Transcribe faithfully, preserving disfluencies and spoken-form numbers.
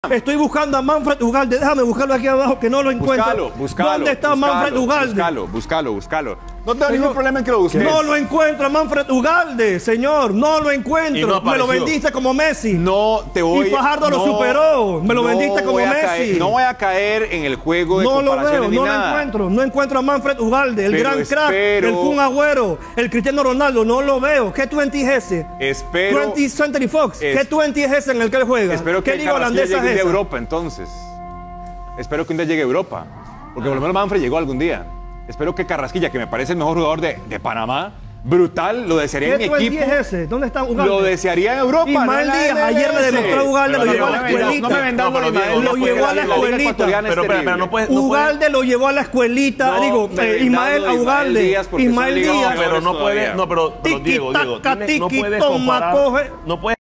Estoy buscando a Manfred Ugalde. Déjame buscarlo aquí abajo que no lo encuentro. Búscalo, búscalo. ¿Dónde está búscalo, Manfred Ugalde? Búscalo, búscalo, búscalo. No tengo ningún problema en que lo busques. No lo encuentro a Manfred Ugalde, señor. No lo encuentro. No me lo vendiste como Messi. No te voy. Y Fajardo no, lo superó. Me lo no vendiste como voy a Messi. caer, no voy a caer en el juego de No lo comparaciones veo, ni no nada. lo encuentro. No encuentro a Manfred Ugalde, el Pero gran crack, espero- el Kun Agüero, el Cristiano Ronaldo. No lo veo. ¿Qué veinte es ese? Espero. veinte Century Fox. es- ¿Qué veinte es ese en el que él juega? Espero que ¿Qué liga Carrasquilla holandesa llegue un es día a esa? Europa, entonces. Espero que un día llegue a Europa. Porque por lo menos Manfred llegó algún día. Espero que Carrasquilla, que me parece el mejor jugador de, de Panamá, brutal, lo desearía en mi ¿Qué veinte equipo. es ese? ¿Dónde está Ugalde? Lo desearía en Europa. Ismael no en la Díaz, ayer le M L S. demostró a Ugalde, lo Pero llevó a no la me vendas- escuelita. No me vendas No, pero lo de Diego, Ismael, lo porque llevó a la Liga escuelita. Ecuatoriana es Pero, pero, pero terrible. no puedes. No puedes- Ugalde lo llevó a la escuelita, No, digo, me eh, vendas Ismael lo a de Ismael Ugalde, Díaz, porque Ismael son ligas Díaz, No, pero no todavía. puedes. No, pero, pero Tiki, Diego, Diego, taca, tienes- no tiki, puedes toma, comparar. coge. No puedes